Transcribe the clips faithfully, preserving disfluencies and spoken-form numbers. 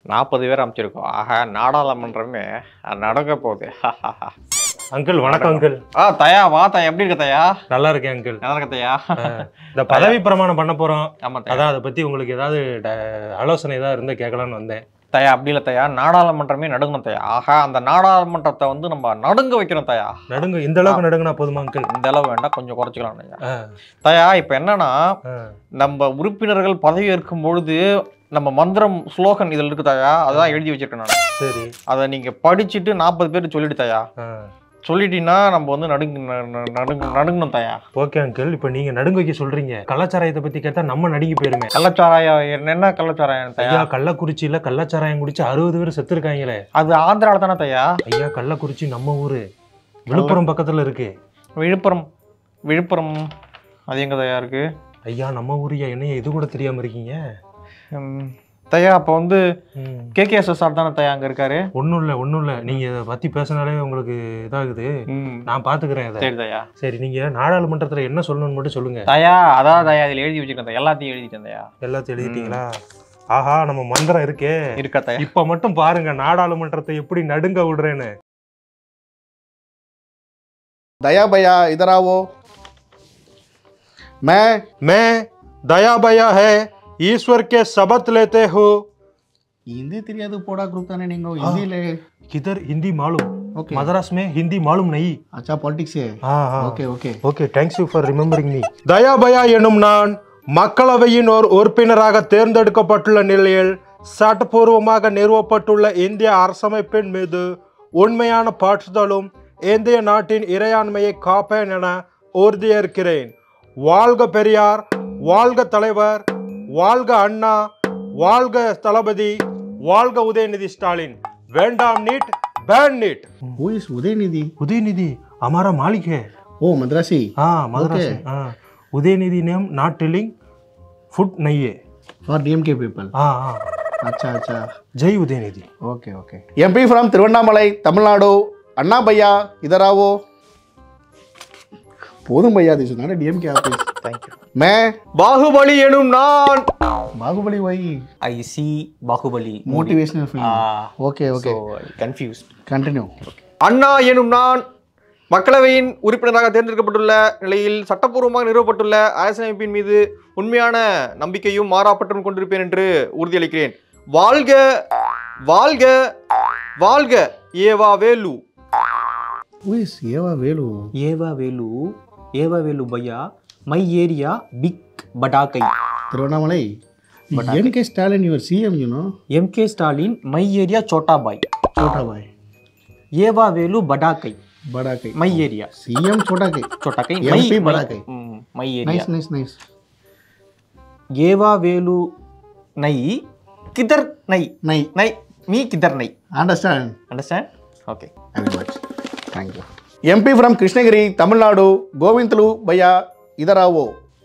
நாற்பது பேர் அமைச்சிருக்கோம். ஆஹா, நாடாளுமன்றமே நடக்க போகுது. அங்கிள் வணக்கம் அங்கிள். ஆ தயா வா தயா, எப்படி இருக்க தயா? நல்லா இருக்கேன் அங்கிள். நல்லா இருக்க தயா. இந்த பதவி பிரமாணம் பண்ண போறோம். ஆமா, அதான் அதை பத்தி உங்களுக்கு ஏதாவது ஆலோசனை ஏதாவது இருந்தா கேட்கலான்னு வந்தேன். தயா அப்படி இல்லை தயா, நாடாளுமன்றமே நடுங்கணும் தயா. ஆஹா, அந்த நாடாளுமன்றத்தை வந்து நம்ம நடுங்க வைக்கிறோம் தயா. நடுங்க இந்த அளவுக்கு நடுங்கினா போதுமா அங்கிள்? இந்த அளவு வேண்டாம், கொஞ்சம் குறைச்சிக்கலாம் தயா. தயா இப்ப என்னன்னா, நம்ம உறுப்பினர்கள் பதவி ஏற்கும் பொழுது நம்ம மந்திரம் ஸ்லோகன் இதுல இருக்கு தயா, அதான் எழுதி வச்சிருக்கேன் நான். சரி, அதை நீங்க படிச்சுட்டு நாற்பது பேர் சொல்லிட்டு தயா. சொல்லிட்டீங்கன்னா நம்ம வந்து நடுங்கு நடுங்கு நடுங்கணும் தயா. Okay uncle. இப்போ நீங்க நடுங்க வைக்க சொல்றீங்க, கள்ளச்சாராயத்தை பத்தி கேட்டா நம்ம நடுங்கி போயிருமே. கள்ளச்சாராயம் என்ன கள்ளச்சாராயம் தயா? கள்ளக்குறிச்சியில கள்ளச்சாராயம் குடிச்சு அறுபது பேர் செத்து இருக்காங்களே, அது ஆந்திரால தானே தயா? ஐயா கள்ளக்குறிச்சி நம்ம ஊரு விழுப்புரம் பக்கத்துல இருக்கு. விழுப்புரம் விழுப்புரம் அது எங்க தயா இருக்கு? ஐயா நம்ம ஊரியா, என்னைய இது கூட தெரியாம இருக்கீங்க தயா. அப்போ வந்து K K S S R தானே தயா அங்க இருக்காரு? ஒன்றும் இல்லை ஒன்றும் இல்லை, நீங்க இதை பத்தி பேசினாலே உங்களுக்கு இதாகுது. நான் பாத்துக்கிறேன் அதை. சரி தயா. சரி, நீங்க நாடாளுமன்றத்துல என்ன சொல்லணும்னு மட்டும் சொல்லுங்க தயா. அதான் தயா இதில் எழுதி வச்சுருக்கேன், எல்லாத்தையும் எழுதிட்டேன் தயா. எல்லாத்தையும் எழுதிட்டீங்களா? ஆஹா, நம்ம மந்திரம் இருக்கே இருக்கா தயா. இப்ப மட்டும் பாருங்க நாடாளுமன்றத்தை எப்படி நடுங்க விடுறேன்னு. दया भैया इधर आओ। मैं मैं दया भैया है ईश्वर के शपथ लेते हो। हिंदी தெரியாது போடா ग्रुप தானே நீங்க हिंदी ले किधर हिंदी मालूम? ओके, मद्रास में हिंदी मालूम नहीं। अच्छा पॉलिटिक्स है। हां हां okay okay okay, thanks you for remembering me. Daya भैया எனும் நான் மக்களவையின் ஒரு உறுப்பினராக தேர்ந்தெடுக்கப்பட்டுள்ள நிலையில் சட்டப்பூர்வமாக நிறுவப்பட்டுள்ள இந்திய அரசமைப்பின் மீது உண்மையான பற்றுதலும் இந்திய நாட்டின் இறையாண்மையை காப்பேன் என உறுதியேற்கிறேன். வாழ்க பெரியார், வாழ்க தலைவர், வாழ்க அண்ணா, வாழ்க தளபதி, வாழ்க உதயநிதி ஸ்டாலின். வேண்டாம் NEET, ban NEET. Who is Udhayanidhi? Udhayanidhi हमारा मालिक है। ओ मद्रासी। हाँ मद्रासी। हाँ, Udhayanidhi name not telling foot नहीं है फॉर डीएमके पीपल। हाँ हाँ, अच्छा अच्छा, जय Udhayanidhi. Okay okay. MP from Tiruvannamalai Tamil Nadu, अन्ना भैया इधर आओ। போதும் भैया this is not a DMK office. Thank you. मैं बाहुबली எனும் நான் बाहुबली वही I see Baahubali motivational film. ah okay okay, so confused, continue. அண்ணா எனும் நான் மக்களவையின் உறுப்பினராக தேர்ந்தெடுக்கப்பட்டுள்ள நிலையில் சட்டப்பூர்வமாக நிறுவப்பட்டுள்ள அரசியலமைப்பின் மீது உண்மையான நம்பிக்கையும் மாறாப்பற்றும் கொண்டிருப்பேன் என்று உறுதியளிக்கிறேன். வாழ்க வாழ்க வாழ்க ஏவா Velu. Who is Eva Velu? EV Velu, EV Velu பையா, மை ஏரியா பிக் படாக்கை. Tiruvannamalai. MK Stalin your CM, you know. MK Stalin my area சோட்டா பாய். छोटा भाई। ஏவா வேலு படாக்கை, बड़ा कई। மை ஏரியா सीएम छोटा कई, छोटा कई, एमपी बड़ा कई। My area. Nice nice nice. EV Velu நை கிதர் நை नहीं நை மீ கிதர் நை. Understand understand? Okay, very much, thank you. MP from Krishnagiri Tamil Nadu, Govindalu भैया इधर आओ।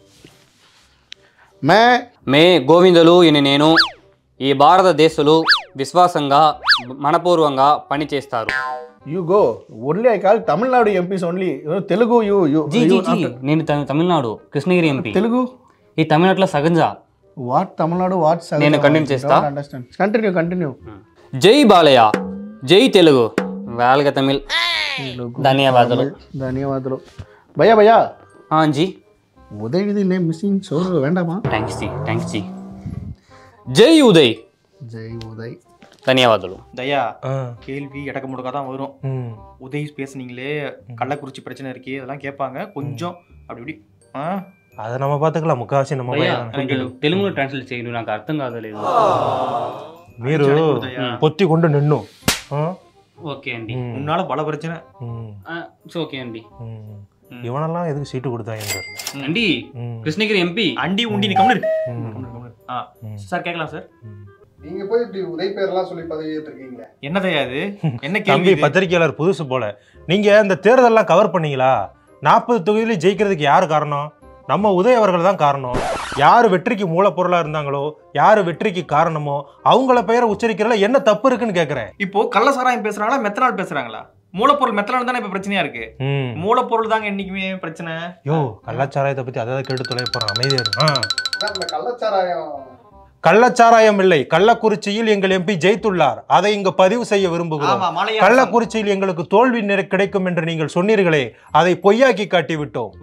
मैं మే గోవిందలు ఇని నేను ఈ భారతదేశంలో విశ్వాసంగా మనపూర్వంగా పనిచేస్తారు. you go only I call Tamil Nadu M Ps only, you know, Telugu you you జీ జీ జీ నేను తమిళనాడు కృష్ణగిరి ఎంపీ. Telugu ఈ తమిళనాడులో సగంజా what Tamil Nadu what Saga? నేను కంటిన్యూ చేస్తా. Understand, continue continue। జై బాలయ్య, జై తెలుగు, వాళ్ళగ తమిళ్. ధన్యవాదాలు ధన్యవాదాలు భయ్యా. భయ్యా జీ ఉదయనిధి నేమ్ మిస్సింగ్, సోరు வேண்டாமா? థ్యాంక్స్ జీ, థ్యాంక్స్ జీ. జై ఉదయ్, జై ఉదయ్, ధన్యవాదాలు. தயா கேள்வி இடக்க முடுக்கா தான் வரும். உதய் பேசுனீங்களே, கள்ளக்குறிச்சி பிரச்சனை இருக்கே, அதெல்லாம் கேட்பாங்க கொஞ்சம் அப்படி இப்படி. அதை நம்ம பார்த்துக்கலாம், முக்காவாசி நம்ம తెలుగులో ట్రాన్స్లేట్ చేయండి, నాకు అర్థం కాదలేదు. మీరు పొత్తి కొండ నిన్ను. ఓకే అండి, முன்னால பல பிரச்சனை. ఓకే అండి. இவனெல்லாம் எதுக்கு சீட்டு கொடுத்தாங்க అండి? கிருஷ்ணகிரி எம்பி அண்டி உண்டி நீ கம்னு சார் கேட்கலாம் சார். நீங்க போய் இப்படி உதய் பேர்லாம் சொல்லி பதவி ஏத்துறீங்க, என்ன தயா இது? என்ன தம்பி கேள்வி? பத்திரிகையாளர் புதுசு போல. நீங்க இந்த தேர்தல்லாம் கவர் பண்ணீங்களா? நாற்பது தொகுதியில ஜெயிக்கிறதுக்கு யாரு காரணம்? நம்ம உதய் அவர்கள் தான் காரணம். யாரு வெற்றிக்கு மூலப்பொருளா இருந்தாங்களோ, யாரு வெற்றிக்கு காரணமோ அவங்கள பெயரை உச்சரிக்கிறதுல என்ன தப்பு இருக்குன்னு கேக்குறேன். இப்போ கள்ளசாராயம் பேசுறாங்களா, மெத்தனால் பேசுறாங்களா? மூலப்பொருள் மெத்தனால் தானே இப்ப பிரச்சனையா இருக்கு. மூலப்பொருள் தாங்க என்னைக்குமே பிரச்சனை. யோ கள்ளச்சாராயத்தை பத்தி அதாவது கேட்டு தொலை போறேன், அமைதியா இருக்கு. கள்ளச்சாராயம் கள்ளச்சாராயம் இல்லை, கள்ளக்குறிச்சியில் எங்கள் எம்பி ஜெயித்துள்ளார். அதை இங்கு பதிவு செய்ய விரும்புகிறோம். கள்ளக்குறிச்சியில் எங்களுக்கு தோல்வி கிடைக்கும் என்று நீங்கள் சொன்னீர்களே, அதை பொய்யாக்கி காட்டி விட்டோம்.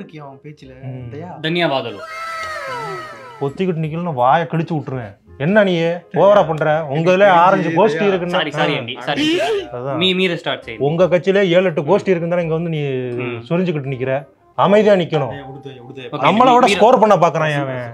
ஒத்திக்கிட்டு நிக்கலன்னு வாயை கிழிச்சு விட்டுருவேன். என்ன நீ ஓவரா பண்ற? உங்கதுல ஆரஞ்சு கோஷ்டி இருக்குன்னா உங்க கட்சியில ஏழு எட்டு கோஷ்டி இருக்குன்னு இங்க வந்து நீ சொரிஞ்சுக்கிட்டு நிக்கிற. அமைதியா நிக்கணும். நம்மள விட ஸ்கோர் பண்ண பாக்குறான்.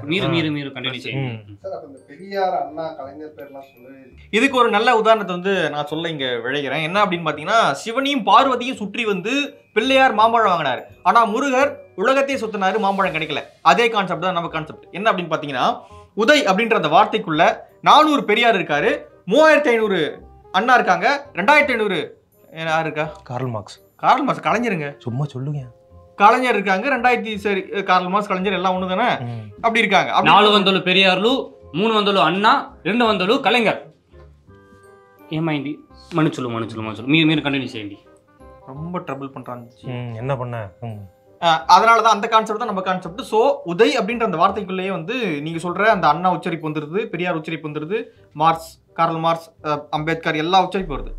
இதுக்கு ஒரு நல்ல உதாரணத்தை வந்து நான் சொல்ல இங்க விளைகிறேன். என்ன அப்படின்னு பாத்தீங்கன்னா, சிவனையும் பார்வதியும் சுற்றி வந்து பிள்ளையார் மாம்பழம் வாங்கினாரு. ஆனா முருகர் உலகத்தையே சுத்தினாரு, மாம்பழம் கிடைக்கல. அதே கான்செப்ட் தான் நம்ம கான்செப்ட். என்ன அப்படின்னு பாத்தீங்கன்னா, உதய் அப்படின்ற அந்த வார்த்தைக்குள்ள நானூறு பெரியார் இருக்காரு, மூவாயிரத்தி ஐநூறு அண்ணா இருக்காங்க, ரெண்டாயிரத்தி ஐநூறு யாரு இருக்கா? Karl Marx. கார்ல் மார்க்ஸ் கலைஞருங்க, சும்மா சொல்லுங்க. கலைஞர் இருக்காங்க, ரெண்டாயிரத்தி சரி கார்ல் மார்க்ஸ் கலைஞர் எல்லாம் ஒண்ணு தானே. அப்படி இருக்காங்க. நாலு வந்தோలు பெரியார்లు, மூணு வந்தோలు అన్నా, రెండు వందలు కళింగర్. ఏమైంది? మనుచులు మనుచులు మనుచులు మీరు మీరు కంటిన్యూ చేయండి. ரொம்ப ட்ரபிள் பண்றாங்க. என்ன பண்ண? அதனாலதான் அந்த கான்செப்ட் தான் நம்ம கான்செப்ட். சோ உதய் அப்படின்ற அந்த வார்த்தைக்குள்ளேயே வந்து நீங்க சொல்ற அந்த அண்ணா உச்சரிப்பு வந்துருது, பெரியார் உச்சரிப்பு வந்துருது, மார்க்ஸ், கார்ல் மார்க்ஸ், அம்பேத்கர் எல்லா உச்சரிப்பு வருது.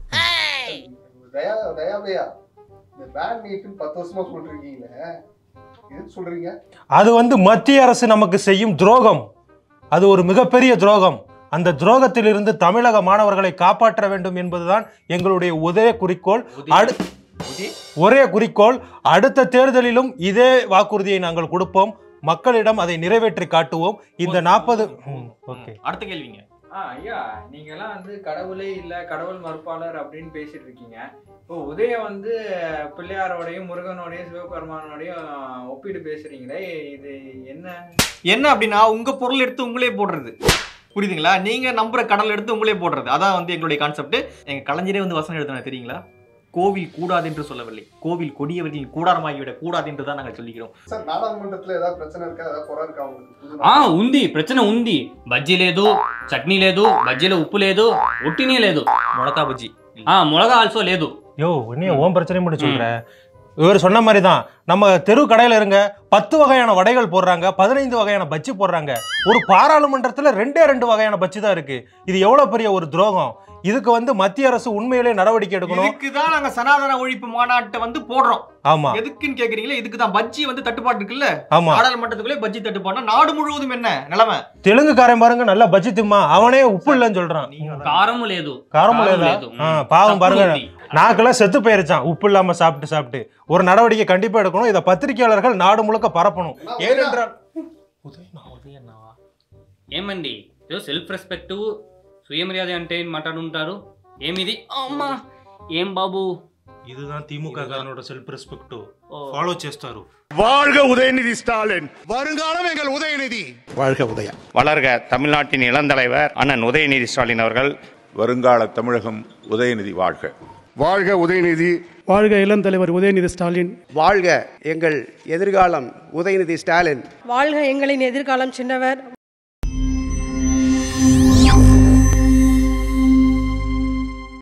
அது வந்து மத்திய அரசு நமக்கு செய்யும் துரோகம். அது ஒரு மிகப்பெரிய துரோகம். அந்த துரோகத்திலிருந்து தமிழக மாணவர்களை காப்பாற்ற வேண்டும் என்பதுதான் எங்களுடைய ஒரே குறிக்கோள். ஒரே குறிக்கோள். அடுத்த தேர்தலிலும் இதே வாக்குறுதியை நாங்கள் கொடுப்போம். மக்களிடம் அதை நிறைவேற்றி காட்டுவோம். இந்த நாற்பது அடுத்த கேள்விங்க. ஐயா, நீங்க எல்லாம் வந்து கடவுளே இல்ல, கடவுள் மறுப்பாளர் அப்படின்னு பேசிட்டு இருக்கீங்க. இப்போ உதய வந்து பிள்ளையாரோடையும் முருகனோடையும் சிவபெருமானோடையும் ஒப்பிட்டு பேசுறீங்களே, இது என்ன என்ன அப்படின்னா, உங்க பொருள் எடுத்து உங்களே போடுறது, புரியுதுங்களா? நீங்க நம்புற கடல் எடுத்து உங்களே போடுறது. அதான் வந்து எங்களுடைய கான்செப்ட். எங்க கலைஞரே வந்து வசனம் எழுதுனா தெரியுங்களா? கோவில் கூடாது என்று சொல்லவில்லை, கோவில் கொடியவர்களின் கூடாரமாகிவிட கூடாது என்று தான் நாங்கள் சொல்லிக்கிறோம். சார், நாடாளுமன்றத்துல ஏதாவது பிரச்சனை இருக்கா? ஏதாவது குறை இருக்கா உங்களுக்கு? ఆ ఉంది ప్రచన ఉంది. బజ్జీ లేదు, చట్నీ లేదు, బజ్జీలో ఉప్పు లేదు, ఒట్టినే లేదు, మొలకా బజ్జీ. ఆ మొలగా ఆల్సో లేదు. யோ, என்ன ஓம் பிரச்சனை மட்டும் சொல்ற? இவர் சொன்ன மாதிரி தான். நம்ம தெரு கடையில இருங்க, பத்து வகையான வடைகள் போடுறாங்க, பதினைந்து வகையான பஜ்ஜி போடுறாங்க. ஒரு பாராளுமன்றத்துல ரெண்டே ரெண்டு வகையான பஜ்ஜி தான் இருக்கு. இது எவ்வளவு பெரிய ஒரு துரோகம். இதுக்கு வந்து மத்திய அரசு உண்மையிலே நடவடிக்கை எடுக்கணும். இதுக்கு தான் நாங்க சனாதன ஒழிப்பு மாநாட்டை வந்து போடுறோம். ஆமா, எதுக்குன்னு கேக்குறீங்களா? இதுக்கு தான். பஜ்ஜி வந்து தட்டுப்பாடு இருக்குல்ல. ஆமா, நாடாளுமன்றத்துக்குள்ளே பஜ்ஜி தட்டுப்பாடுனா நாடு முழுவதும் என்ன நிலைமை? தெலுங்குக்காரன் பாருங்க, நல்லா பஜ்ஜி திம்மா, அவனே உப்பு இல்லைன்னு சொல்றான். காரமும் லேது, காரமும் லேது. பாவம் பாருங்க, நாக்கெல்லாம் செத்து போயிருச்சான் உப்பு இல்லாம சாப்பிட்டு சாப்பிட்டு. ஒரு நடவடிக்கை கண்டிப்பா எடுக்கணும். இதை பத்திரிகையாளர்கள் நாடு முழுக்க பரப்பணும். ஏனென்றால் ఏమండి, సెల్ఫ్ రెస్పెక్ట్, சுயமரியாதை అంటే మాట్లాడుంటారు. ఏమిది అమ్మా, ఏం బాబు? இதுதான் திமுக காரனோட செல்ஃப் ரெஸ்பெக்ட். ஃபாலோ చేస్తారు. வாழ்க உதயநிதி ஸ்டாலின், வருங்காலம் எங்கள் உதயநிதி. வாழ்க உதய. வளர்க தமிழ்நாட்டின் இளந்தலைவர் அண்ணன் உதயநிதி ஸ்டாலின் அவர்கள். வருங்கால தமிழகம் உதயநிதி வாழ்க. வாழ்க உதயநிதி. வாழ்க இளந்தலைவர் உதயநிதி ஸ்டாலின். வாழ்க எங்கள் எதிர்காலம் உதயநிதி ஸ்டாலின். வாழ்க எங்களின் எதிர்காலம் சின்னவர்